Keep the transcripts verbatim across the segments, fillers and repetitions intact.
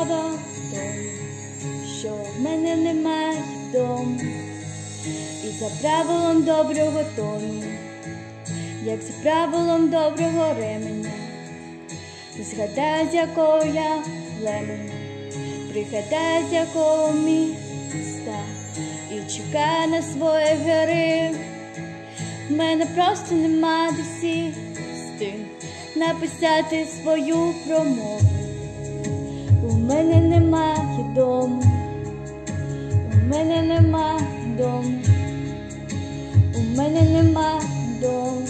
справа в тому, що в мене немає дому, і за правилом доброго тону, як за правилом доброго ременя, згадай, з якого я племені, пригадай, з якого міста, і чекай на свої гори. В мене просто нема де сісти, написати свою промову. У мене немає дому, у мене нема дому, у мене нема дому.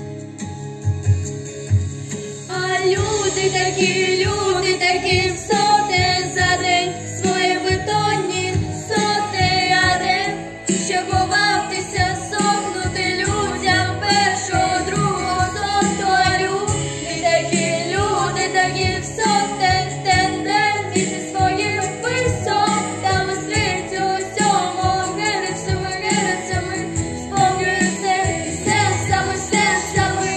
А люди такі, люди такі, соте за день свої бетонні соти, а де ще ховатися, сохнути людям першого, другого сорту. А люди такі, люди такі, в соте стендем зі своїм писом, там із третього, сьомого герцями, герцями сповнюється серцями, серцями.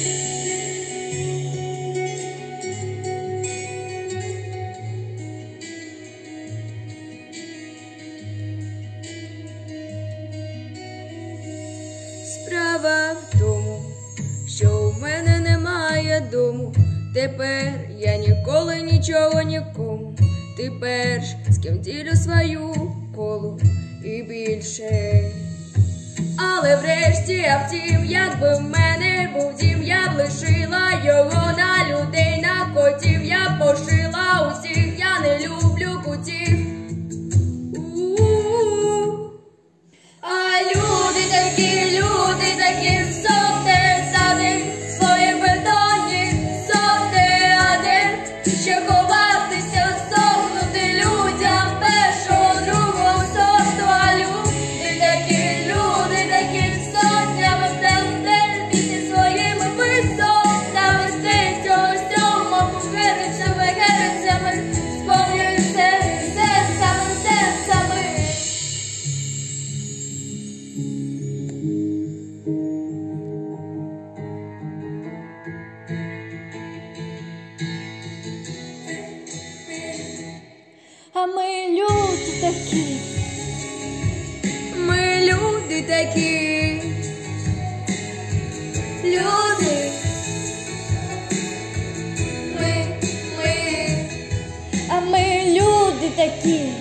Справа в тому, що в мене немає дому. Тепер я ніколи нічого нікому. Ти перш, з ким ділю свою колу і більше. Але врешті, а втім, якби в мене був дім, я б лишила його на людей, на котів. Я б пошила усіх, я не люблю кутів. А люди такі, люди такі, соте за день свої бетонні соти, а де ще ховатися, сохнути людям першого, другого сорту. А люди такі, люди такі, сотнями в тендер зі своїми писом, там із третього, сьомого герцями, герцями сповнюються серцями, серцями. А ми люди такі, ми люди такі, люди, ми, ми, а ми люди такі.